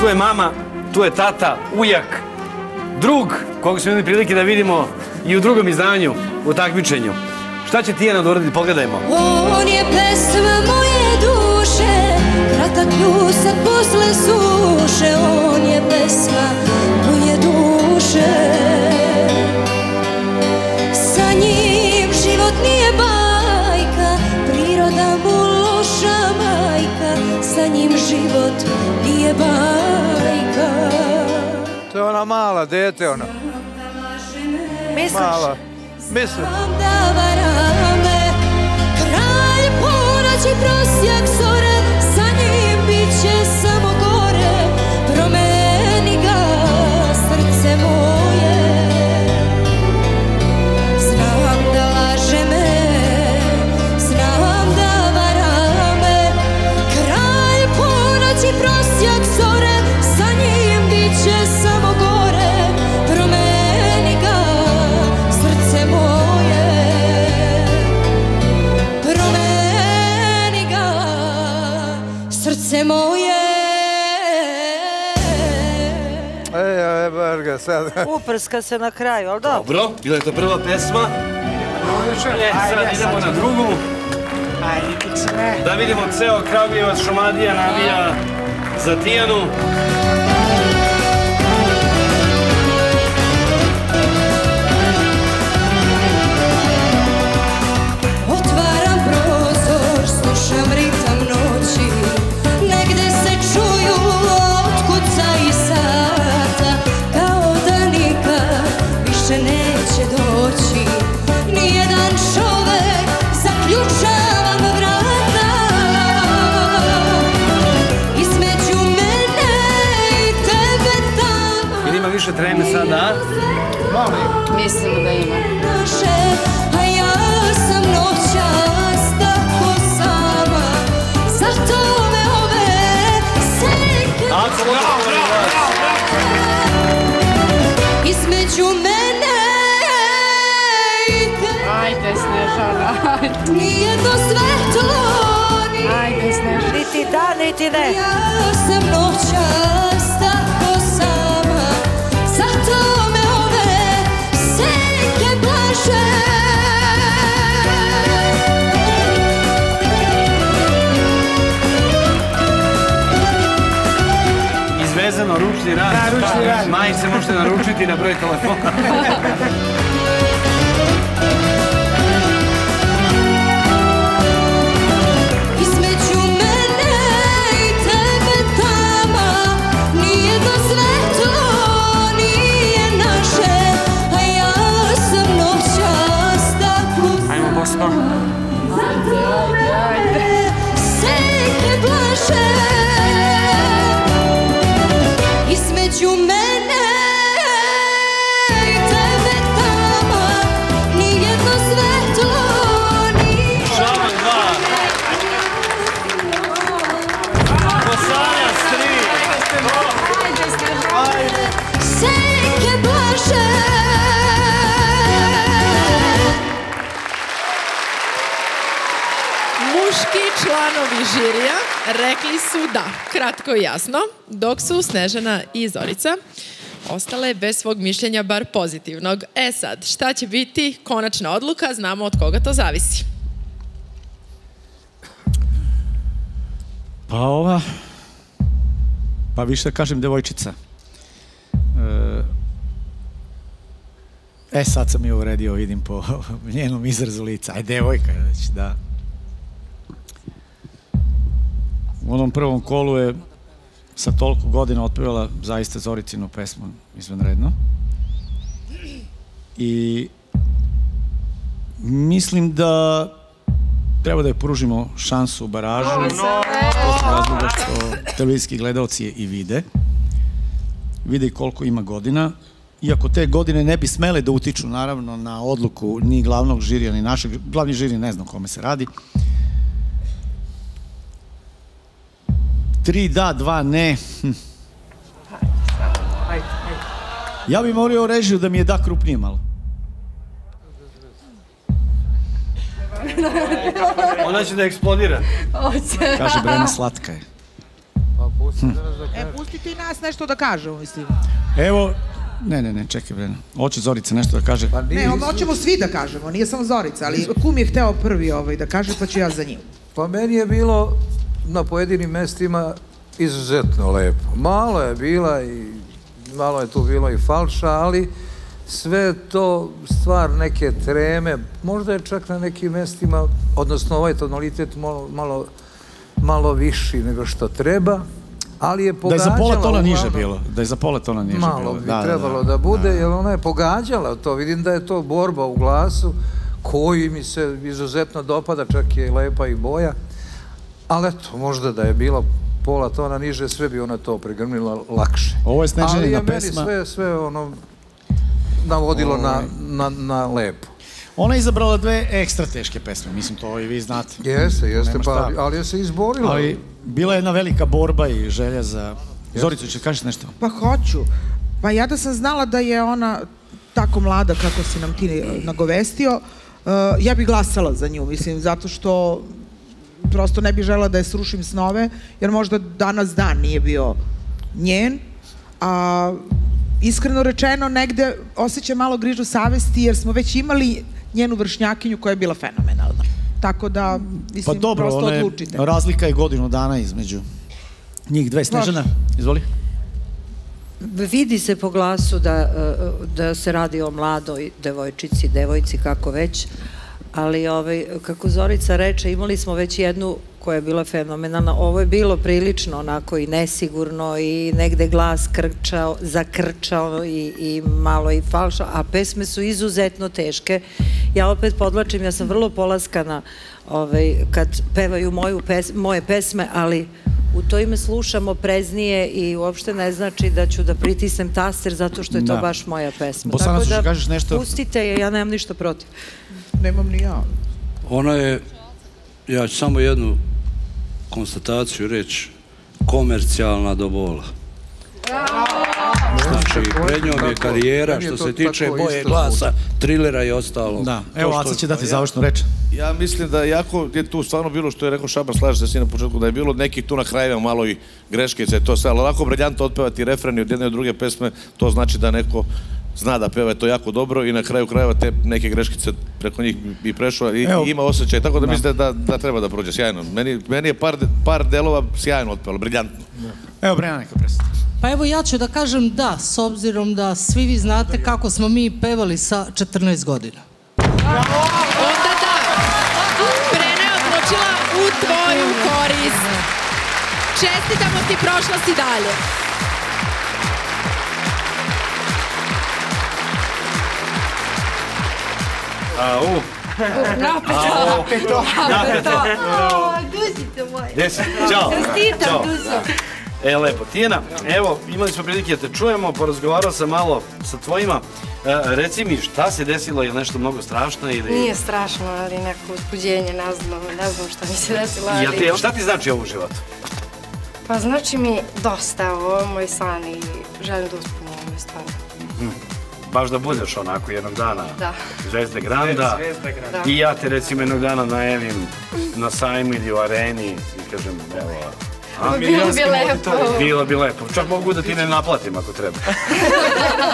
je mama, tu je tata, ujak, drug, koga smo imali prilike da vidimo i u drugom izdanju, u takmičenju. Šta će Tijana da uradi? Pogledajmo. On je pesma moje duše, kratak pljusak posle suše. On je pesma moje duše, sa njim život nije bajka, priroda mu loša majka, sa njim život nije bajka. To je ona mala, dete ona. Misliš? Mala. Mislim. Da varame, kralj ponoći prosjak zore, sa njim bit će samo gore, promeni ga srce moje. Znam da laže me, znam da varame, kralj ponoći prosjak zore, sa njim bit će samo gore, promeni ga srce moje, promeni ga srce moje. Bar ga sad. Uprska se na kraju, ali dobro. Dobro, bila je to prva pesma. Sad idemo na drugu. Da vidimo ceo Kragujevac, Šumadija navija za Tijanu. Otvaram prozor, slušam ritam noći, negde se čuju otkuca i sata, kao da nikad više neće doći nijedan čovek, zaključavam vrata. Između mene i tebe tamo. Jer ima više treme sada, a? Mislim da ima. A ja sam noćas tako sama, zato me ove senke između mene i tebe. Ajde, Snežana. Nijedno svetlo. Ajde, Snežana. Niti da, niti ne. Ja sam noćas tako sama, zato me ove senke plaše. Izvezano, ručni rad. Maji se možete naručiti na broj telefona. Između mene i tebe tama, nijedno svetlo nije naše, a ja sam noćas tako. Ajmo, Bosno. Zato me ove senke plaše. Između mene i tebe tama, nijedno svetlo nije. Šaban 2. Bosanac 3. Senke plaše. Muški članovi žirija rekli su da, kratko i jasno, dok su Snežana i Zorica ostale bez svog mišljenja, bar pozitivnog. E sad, šta će biti konačna odluka, znamo od koga to zavisi. Pa ova, pa više da kažem devojčica. Sad sam je uredio, vidim po njenom izrazu lica. Aj, devojka je već, da. U onom prvom kolu je sa toliko godina otpevala zaista Zoricinu pesmu izvanredno. I mislim da treba da je pružimo šansu u baražu. Iz razloga što televizijski gledalci je i vide. Vide i koliko ima godina. Iako te godine ne bi smele da utiču, naravno, na odluku ni glavnog žirija, ni našeg. Glavni žiri ne znam kome se radi. 3 da, 2 ne. Ja bih molio režiju da mi je da krupnije malo. Ona će da eksplodira. Kaže, Brena, slatka je. pustite i nas nešto da kažemo, mislim. Evo, ne, čekaj, Brena. Hoće Zorica nešto da kaže. Ne, hoćemo svi da kažemo, nije samo Zorica, ali kum je hteo prvi da kaže, pa ću ja za njim. Pa meni je bilo na pojedinim mestima izuzetno lepo. Malo je bila i malo je tu bilo i falša, ali sve to stvar neke treme, možda je čak na nekim mestima, odnosno ovaj tonalitet malo viši nego što treba, ali je pogađala... Da je za pola tona niže bilo. Da je za pola tona niže bilo. Malo bi trebalo da bude, jer ona je pogađala to. Vidim da je to borba u glasu, koji mi se izuzetno dopada, čak je lepa i boja. Ali eto, možda da je bilo pola tona niže, sve bi ona to pregrmila lakše. Ovo je Snežanina pesma. Ali je meni sve ono navodilo na lepo. Ona je izabrala dve ekstra teške pesme, mislim, to i vi znate. Jeste, ali je se izborila. Ali bila je jedna velika borba i želja za... Zoricu, će kažeš nešto? Pa hoću. Pa ja da sam znala da je ona tako mlada kako si nam ti nagovestio, ja bi glasala za nju, mislim, zato što prosto ne bi žela da je srušim snove, jer možda danas dan nije bio njen, a iskreno rečeno negde osjećam malo grižu savesti jer smo već imali njenu vršnjakinju koja je bila fenomenalna. Tako da, mislim, prosto odlučite. Pa dobro, razlika je godinu dana između njih dve. Snežana, izvoli. Vidi se po glasu da se radi o mladoj devojčici, devojci, kako već, ali kako Zorica reče, imali smo već jednu koja je bila fenomenalna. Ovo je bilo prilično onako i nesigurno i negde glas zakrčao i malo i falšo, a pesme su izuzetno teške. Ja opet podlačim, ja sam vrlo polaskana kad pevaju moje pesme, ali u to ime slušam opreznije i uopšte ne znači da ću da pritisnem taster zato što je to baš moja pesma. Bosanac, ću kažeš nešto? Pustite je, ja nemam ništa protiv. Nemam ni ja. Ona je, ja ću samo jednu konstataciju reći, komercijalna do bola. Znači, pred njom je karijera što se tiče boje glasa, trilera i ostalo. Da, evo Aca će dati završnu reč. Ja mislim da jako je tu stvarno bilo što je rekao Šaban, slaže se s njim na početku, da je bilo nekih tu na krajima malo i greškice i to sve, ali ovako briljantno otpevati refreni od jedne od druge pesme, to znači da neko zna da peva to jako dobro i na kraju krajeva te neke greškice preko njih bi prešla i ima osjećaj, tako da mislite da treba da prođe sjajno. Meni je par delova sjajno otpevalo, briljantno. Evo Brena neka predstavi. Pa evo ja ću da kažem da, s obzirom da svi vi znate kako smo mi pevali sa 14 godina. Onda da, Brena je odlučila u tvoju korist. Čestitamo ti, prošla si dalje. Napeto. Duzite moje. Gde si? Ćao. Čestitam, Duzo. Lepo. Tijena, evo, imali smo prilike da te čujemo, porazgovarao sam malo sa tvojima. Reci mi, šta se desilo, je li nešto mnogo strašno ili... Nije strašno, ali neko uzbuđenje, ne znam šta mi se desilo, ali... Šta ti znači ovo u životu? Pa znači mi dosta, ovo je moj san i želim da uspunim ove stvari. Baš da budeš onako jednog dana Zvezde Granda Da. I ja te recimo jednog dana najavim na sajmu ili u areni i kažem, evo... Bilo bi lepo. Bilo bi lepo. Čak mogu da ti ne naplatim ako treba.